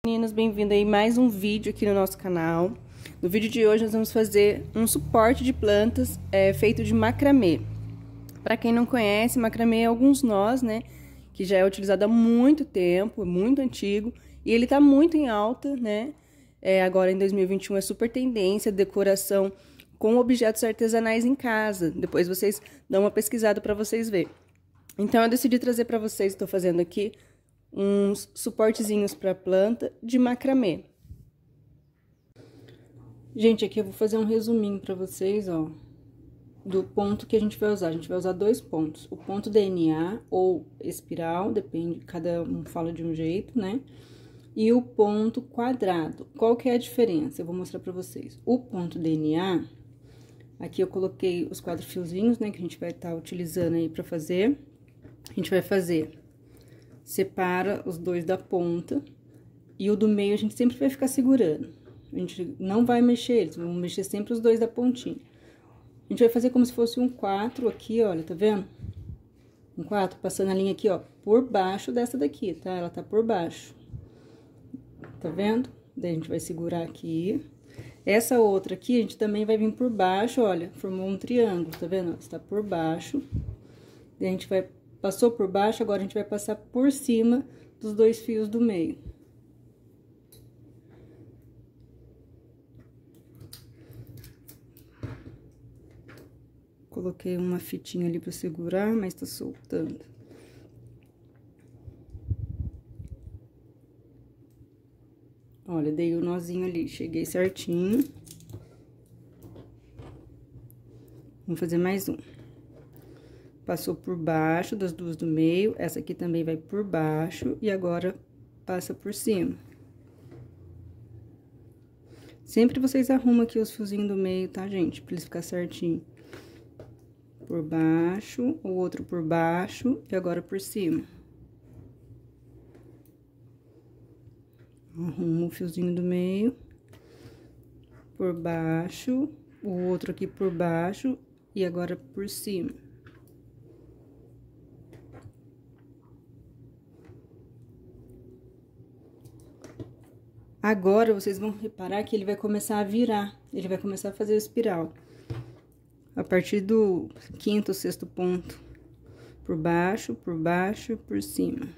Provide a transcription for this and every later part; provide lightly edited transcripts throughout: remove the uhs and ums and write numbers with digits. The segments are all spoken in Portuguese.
Meninas, bem-vindo aí a mais um vídeo aqui no nosso canal. No vídeo de hoje nós vamos fazer um suporte de plantas feito de macramê. Para quem não conhece, macramê é alguns nós, né? Que já é utilizado há muito tempo, muito antigo. E ele tá muito em alta, né? Agora em 2021 é super tendência, decoração com objetos artesanais em casa. Depois vocês dão uma pesquisada para vocês verem. Então eu decidi trazer para vocês, estou fazendo aqui uns suportezinhos para planta de macramê. Gente, aqui eu vou fazer um resuminho para vocês, ó, do ponto que a gente vai usar. A gente vai usar dois pontos, o ponto DNA ou espiral, depende, cada um fala de um jeito, né? E o ponto quadrado. Qual que é a diferença? Eu vou mostrar para vocês. O ponto DNA, aqui eu coloquei os 4 fiozinhos, né, que a gente vai estar utilizando aí para fazer. A gente vai fazer, separa os dois da ponta e o do meio a gente sempre vai ficar segurando. A gente não vai mexer eles, vamos mexer sempre os dois da pontinha. A gente vai fazer como se fosse um 4 aqui, olha, tá vendo? Um 4, passando a linha aqui, ó, por baixo dessa daqui, tá? Ela tá por baixo. Tá vendo? Daí a gente vai segurar aqui. Essa outra aqui, a gente também vai vir por baixo, olha, formou um triângulo, tá vendo? Está por baixo. Daí a gente vai, passou por baixo, agora a gente vai passar por cima dos dois fios do meio. Coloquei uma fitinha ali pra segurar, mas tá soltando. Olha, dei o nozinho ali, cheguei certinho. Vamos fazer mais um. Passou por baixo das duas do meio, essa aqui também vai por baixo e agora passa por cima. Sempre vocês arrumam aqui os fiozinhos do meio, tá, gente? Pra eles ficar certinho. Por baixo, o outro por baixo e agora por cima. Arrumo o fiozinho do meio, por baixo, o outro aqui por baixo e agora por cima. Agora, vocês vão reparar que ele vai começar a virar, ele vai começar a fazer o espiral. A partir do 5º, 6º ponto, por baixo e por cima.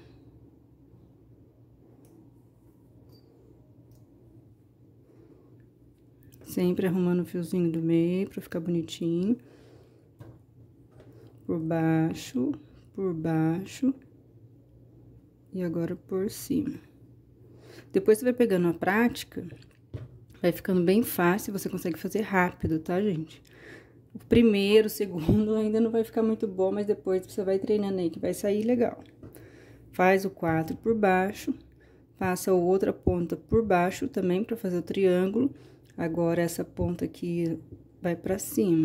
Sempre arrumando o fiozinho do meio pra ficar bonitinho. Por baixo e agora por cima. Depois você vai pegando a prática, vai ficando bem fácil, você consegue fazer rápido, tá, gente? O primeiro, o segundo ainda não vai ficar muito bom, mas depois você vai treinando aí que vai sair legal. Faz o 4 por baixo, passa a outra ponta por baixo também pra fazer o triângulo. Agora, essa ponta aqui vai pra cima.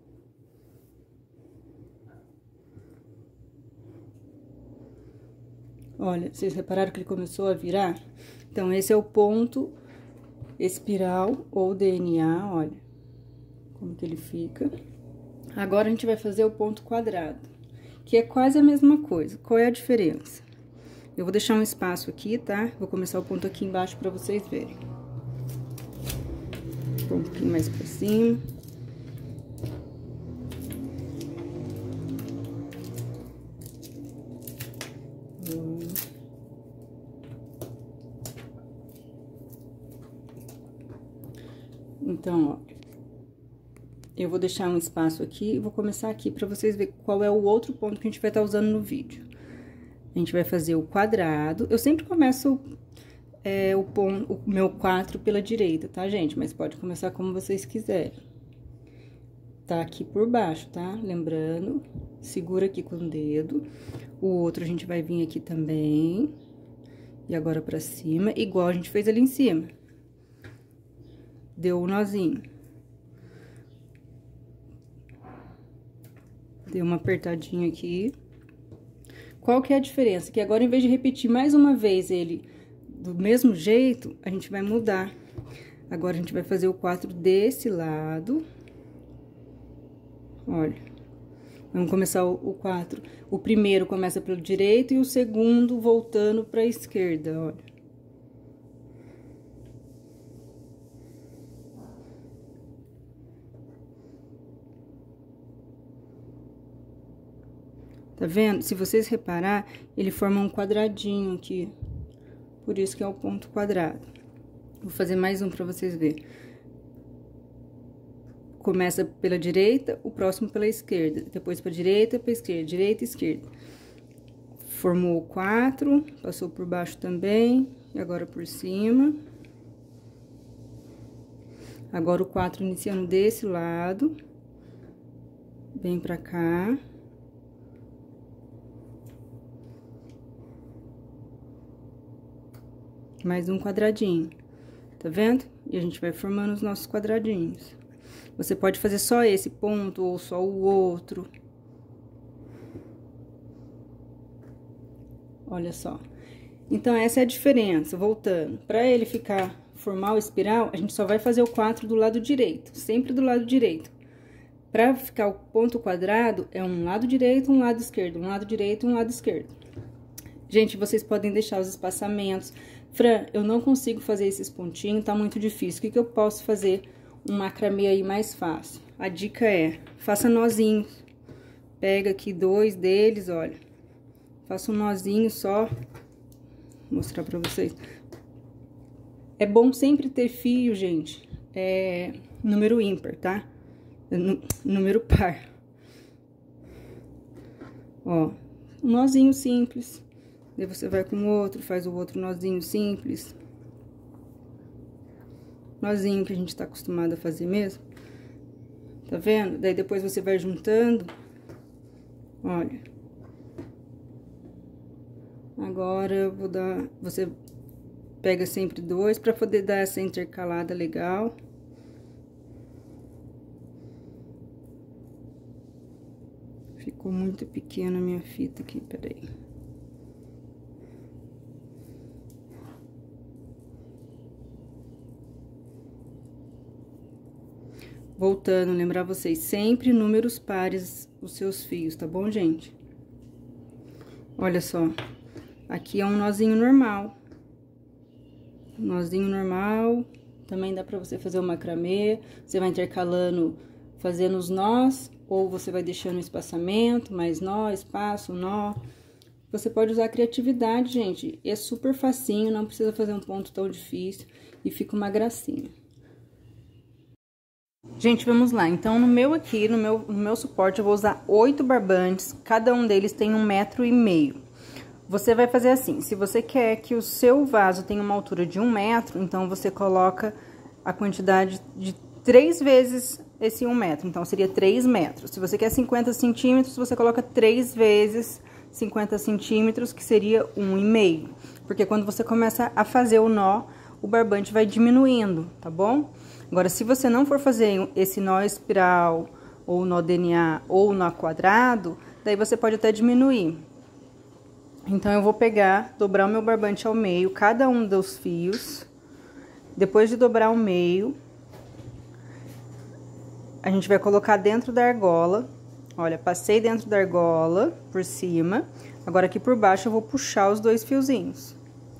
Olha, vocês repararam que ele começou a virar? Então, esse é o ponto espiral ou DNA, olha, como que ele fica. Agora, a gente vai fazer o ponto quadrado, que é quase a mesma coisa. Qual é a diferença? Eu vou deixar um espaço aqui, tá? Vou começar o ponto aqui embaixo pra vocês verem. Um pouquinho mais pra cima. Então, ó, eu vou deixar um espaço aqui e vou começar aqui pra vocês verem qual é o outro ponto que a gente vai estar usando no vídeo. A gente vai fazer o quadrado. Eu sempre começo o meu 4 pela direita, tá, gente? Mas pode começar como vocês quiserem. Tá aqui por baixo, tá? Lembrando, segura aqui com o dedo. O outro a gente vai vir aqui também. E agora pra cima, igual a gente fez ali em cima. Deu o nozinho. Deu uma apertadinha aqui. Qual que é a diferença? Que agora, em vez de repetir mais uma vez ele do mesmo jeito, a gente vai mudar. Agora, a gente vai fazer o 4 desse lado. Olha. Vamos começar o 4. O primeiro começa pelo direito e o segundo voltando pra esquerda, olha. Tá vendo? Se vocês reparar, ele forma um quadradinho aqui. Por isso que é o ponto quadrado. Vou fazer mais um pra vocês verem. Começa pela direita, o próximo pela esquerda. Depois pra direita, pra esquerda. Direita e esquerda. Formou 4, passou por baixo também. E agora por cima. Agora o 4 iniciando desse lado. Vem pra cá. Mais um quadradinho. Tá vendo? E a gente vai formando os nossos quadradinhos. Você pode fazer só esse ponto ou só o outro. Olha só. Então, essa é a diferença. Voltando. Para ele formar o espiral, a gente só vai fazer o 4 do lado direito. Sempre do lado direito. Para ficar o ponto quadrado, é um lado direito, um lado esquerdo. Um lado direito, um lado esquerdo. Gente, vocês podem deixar os espaçamentos. Fran, eu não consigo fazer esses pontinhos, tá muito difícil. O que eu posso fazer? Um macramê aí mais fácil. A dica é, faça nozinhos. Pega aqui 2 deles, olha. Faça um nozinho só. Vou mostrar pra vocês. É bom sempre ter fio, gente. Número ímpar, tá? Número par. Ó, um nozinho simples. Daí você vai com o outro, faz o outro nozinho simples. Nozinho que a gente tá acostumado a fazer mesmo. Tá vendo? Daí depois você vai juntando. Olha. Agora eu vou dar... Você pega sempre 2 pra poder dar essa intercalada legal. Ficou muito pequena a minha fita aqui, peraí. Voltando, lembrar vocês, sempre números pares os seus fios, tá bom, gente? Olha só, aqui é um nozinho normal. Nozinho normal, também dá pra você fazer o macramê, você vai intercalando, fazendo os nós, ou você vai deixando o espaçamento, mais nó, espaço, nó. Você pode usar a criatividade, gente, é super facinho, não precisa fazer um ponto tão difícil e fica uma gracinha. Gente, vamos lá. Então, no meu suporte, eu vou usar 8 barbantes. Cada um deles tem 1,5 m. Você vai fazer assim, se você quer que o seu vaso tenha uma altura de 1 metro, então você coloca a quantidade de 3 vezes esse 1 metro. Então, seria 3 metros. Se você quer 50 centímetros, você coloca 3 vezes 50 centímetros, que seria 1,5. Porque quando você começa a fazer o nó, o barbante vai diminuindo, tá bom? Agora, se você não for fazer esse nó espiral, ou nó DNA, ou nó quadrado, daí você pode até diminuir. Então, eu vou pegar, dobrar o meu barbante ao meio, cada um dos fios. Depois de dobrar ao meio, a gente vai colocar dentro da argola. Olha, passei dentro da argola, por cima. Agora, aqui por baixo, eu vou puxar os 2 fiozinhos.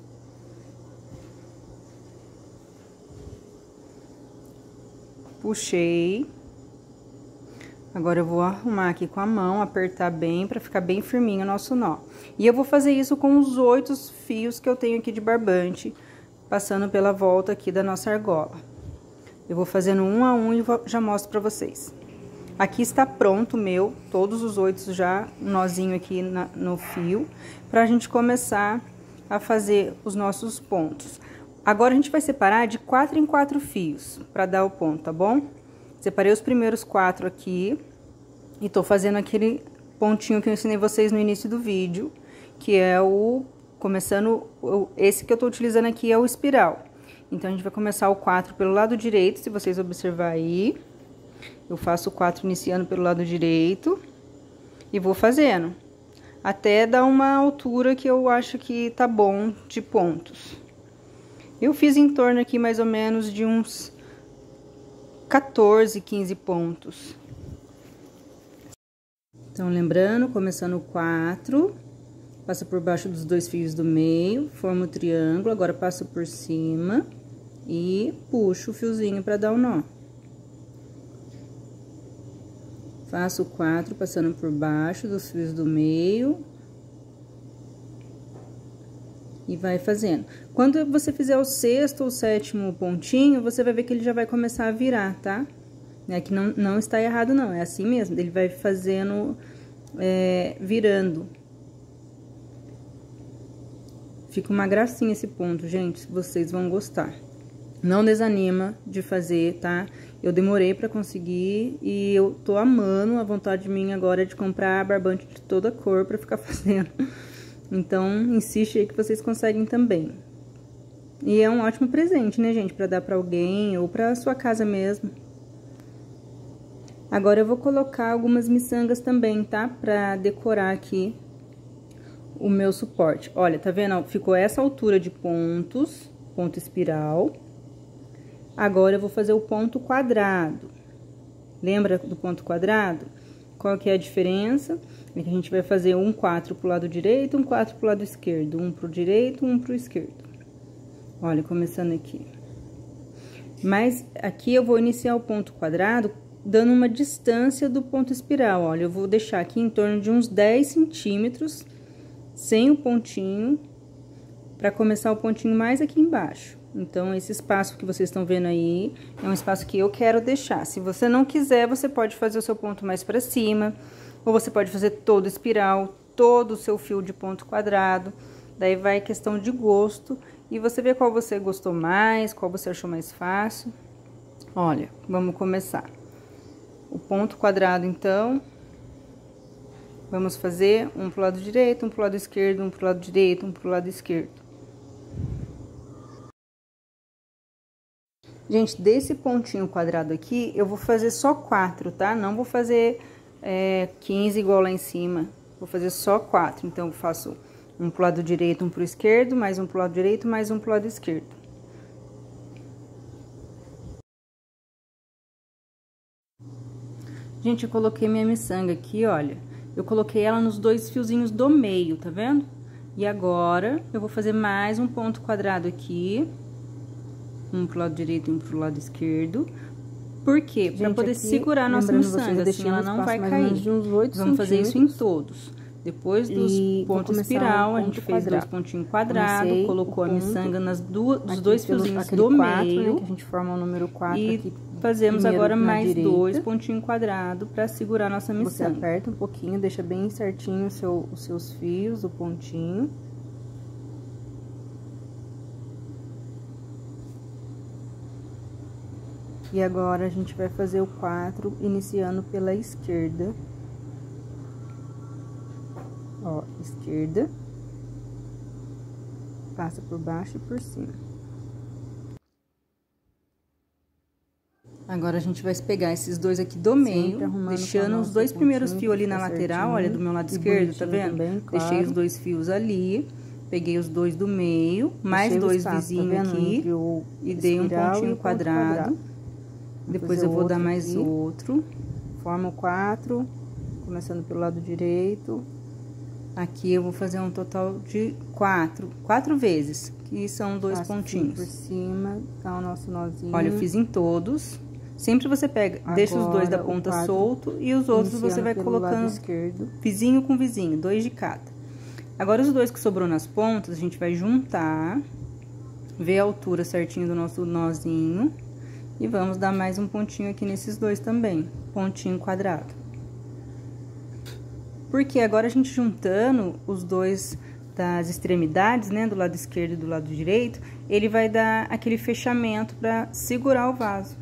Puxei. Agora, eu vou arrumar aqui com a mão, apertar bem, pra ficar bem firminho o nosso nó. E eu vou fazer isso com os 8 fios que eu tenho aqui de barbante, passando pela volta aqui da nossa argola. Eu vou fazendo um a um e já mostro pra vocês. Aqui está pronto o meu, todos os 8 já, um nozinho aqui no fio, pra gente começar a fazer os nossos pontos. Agora, a gente vai separar de 4 em 4 fios, pra dar o ponto, tá bom? Separei os primeiros 4 aqui, e tô fazendo aquele pontinho que eu ensinei vocês no início do vídeo, que é esse que eu tô utilizando aqui é o espiral. Então, a gente vai começar o 4 pelo lado direito, se vocês observarem aí. Eu faço o 4 iniciando pelo lado direito, e vou fazendo, até dar uma altura que eu acho que tá bom de pontos. Eu fiz em torno aqui mais ou menos de uns 14, 15 pontos. Então, lembrando, começando o 4, passa por baixo dos 2 fios do meio, forma o triângulo, agora passo por cima e puxo o fiozinho para dar o nó. Faço 4 passando por baixo dos fios do meio. E vai fazendo. Quando você fizer o 6º ou 7º pontinho, você vai ver que ele já vai começar a virar, tá? Aqui não está errado, não. É assim mesmo. Ele vai fazendo, virando. Fica uma gracinha esse ponto, gente. Vocês vão gostar. Não desanima de fazer, tá? Eu demorei pra conseguir e eu tô amando. A vontade minha agora é de comprar barbante de toda cor pra ficar fazendo. Então, insiste aí que vocês conseguem também. E é um ótimo presente, né, gente? Pra dar pra alguém ou pra sua casa mesmo. Agora, eu vou colocar algumas miçangas também, tá? Pra decorar aqui o meu suporte. Olha, tá vendo? Ficou essa altura de pontos, ponto espiral. Agora, eu vou fazer o ponto quadrado. Lembra do ponto quadrado? Qual que é a diferença? É que a gente vai fazer um 4 pro lado direito, um 4 pro lado esquerdo. Um pro direito, um pro esquerdo. Olha, começando aqui. Mas aqui eu vou iniciar o ponto quadrado dando uma distância do ponto espiral. Olha, eu vou deixar aqui em torno de uns 10 centímetros, sem o pontinho, para começar o pontinho mais aqui embaixo. Então, esse espaço que vocês estão vendo aí é um espaço que eu quero deixar. Se você não quiser, você pode fazer o seu ponto mais para cima, ou você pode fazer todo espiral, todo o seu fio de ponto quadrado. Daí vai questão de gosto e você vê qual você gostou mais, qual você achou mais fácil. Olha, vamos começar. O ponto quadrado, então, vamos fazer um pro lado direito, um pro lado esquerdo, um pro lado direito, um pro lado esquerdo. Gente, desse pontinho quadrado aqui, eu vou fazer só 4, tá? Não vou fazer 15 igual lá em cima. Vou fazer só 4. Então, eu faço um pro lado direito, um pro esquerdo, mais um pro lado direito, mais um pro lado esquerdo. Gente, eu coloquei minha miçanga aqui, olha. Eu coloquei ela nos 2 fiozinhos do meio, tá vendo? E agora, eu vou fazer mais um ponto quadrado aqui. Um pro lado direito e um pro lado esquerdo. Por quê? Pra poder segurar a nossa miçanga, assim ela não vai cair. Vamos fazer isso em todos. Depois dos pontos espiral, a gente fez 2 pontinhos quadrados, colocou a miçanga nos 2 fiozinhos do meio. Que a gente forma o número 4 e fazemos agora mais 2 pontinhos quadrados pra segurar a nossa miçanga. Você aperta um pouquinho, deixa bem certinho os seus fios, o pontinho. E agora, a gente vai fazer o 4, iniciando pela esquerda. Ó, esquerda. Passa por baixo e por cima. Agora, a gente vai pegar esses 2 aqui do meio, deixando os 2 primeiros fios ali na lateral, olha, do meu lado esquerdo, tá vendo? Também, claro. Deixei os 2 fios ali, peguei os 2 do meio, mais 2 vizinhos aqui, e dei um pontinho quadrado. Depois eu vou dar mais outro. Forma o 4, começando pelo lado direito. Aqui eu vou fazer um total de 4 vezes, que são 2 pontinhos. Por cima, dá o nosso nozinho. Olha, eu fiz em todos. Sempre você pega, deixa os 2 da ponta solto e os outros você vai colocando vizinho com vizinho, 2 de cada. Agora, os 2 que sobrou nas pontas, a gente vai juntar, ver a altura certinho do nosso nozinho. E vamos dar mais um pontinho aqui nesses 2 também, pontinho quadrado. Porque agora a gente juntando os 2 das extremidades, né, do lado esquerdo e do lado direito, ele vai dar aquele fechamento para segurar o vaso.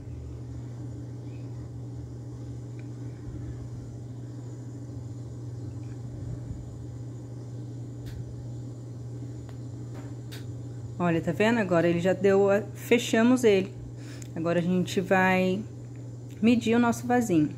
Olha, tá vendo? Agora ele já deu, fechamos ele. Agora, a gente vai medir o nosso vasinho.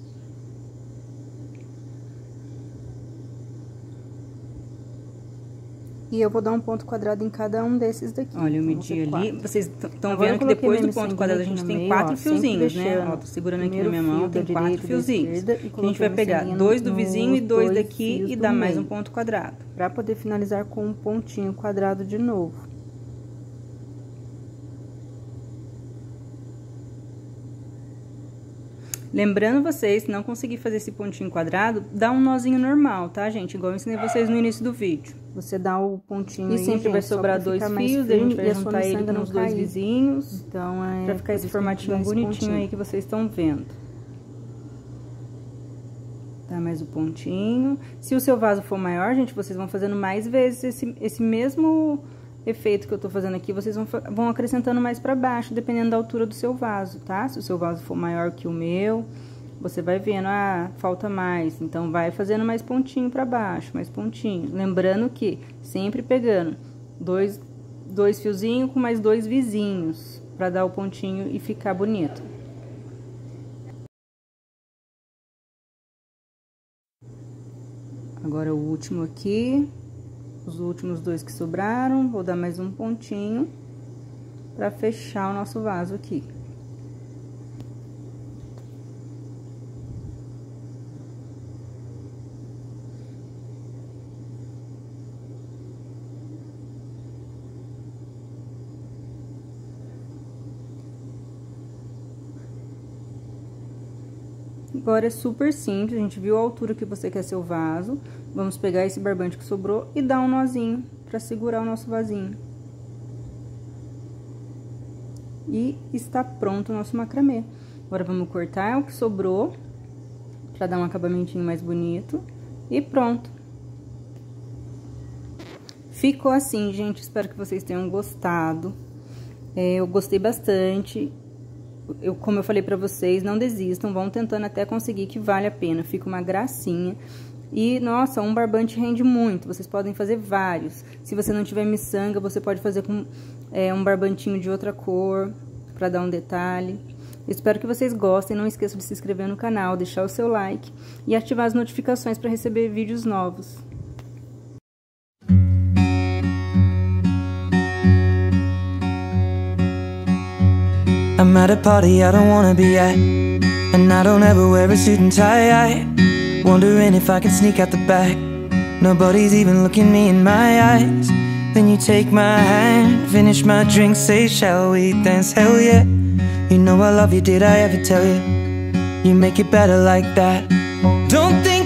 E eu vou dar um ponto quadrado em cada um desses daqui. Olha, eu medi ali. Vocês estão vendo que depois do ponto quadrado a gente tem 4 fiozinhos, né? Ó, tô segurando aqui na minha mão, tem 4 fiozinhos. A gente vai pegar 2 do vizinho e 2 daqui e dar mais um ponto quadrado. Pra poder finalizar com um pontinho quadrado de novo. Lembrando vocês, se não conseguir fazer esse pontinho quadrado, dá um nozinho normal, tá, gente? Igual eu ensinei vocês no início do vídeo. Você dá o pontinho e sempre vai sobrar 2 fios, a gente vai juntar ele com os 2 vizinhos. Então, pra ficar esse formatinho bonitinho aí que vocês estão vendo. Dá mais o pontinho. Se o seu vaso for maior, gente, vocês vão fazendo mais vezes esse mesmo efeito que eu tô fazendo aqui, vocês vão acrescentando mais pra baixo, dependendo da altura do seu vaso, tá? Se o seu vaso for maior que o meu, você vai vendo, ah, falta mais, então vai fazendo mais pontinho pra baixo, mais pontinho. Lembrando que sempre pegando dois fiozinhos com mais 2 vizinhos, pra dar o pontinho e ficar bonito. Agora o último aqui. Os últimos 2 que sobraram, vou dar mais um pontinho pra fechar o nosso vaso aqui. Agora é super simples, a gente viu a altura que você quer seu vaso. Vamos pegar esse barbante que sobrou e dar um nozinho pra segurar o nosso vasinho. E está pronto o nosso macramê. Agora vamos cortar o que sobrou pra dar um acabamentinho mais bonito. E pronto. Ficou assim, gente. Espero que vocês tenham gostado. Eu gostei bastante. Como eu falei pra vocês, não desistam, vão tentando até conseguir, que vale a pena, fica uma gracinha. E, nossa, um barbante rende muito, vocês podem fazer vários. Se você não tiver miçanga, você pode fazer com um barbantinho de outra cor, pra dar um detalhe. Espero que vocês gostem, não esqueçam de se inscrever no canal, deixar o seu like e ativar as notificações para receber vídeos novos. I'm at a party I don't wanna be at, and I don't ever wear a suit and tie. Wondering if I can sneak out the back. Nobody's even looking me in my eyes. Then you take my hand, finish my drink, say shall we dance? Hell yeah. You know I love you, did I ever tell you? You make it better like that. Don't think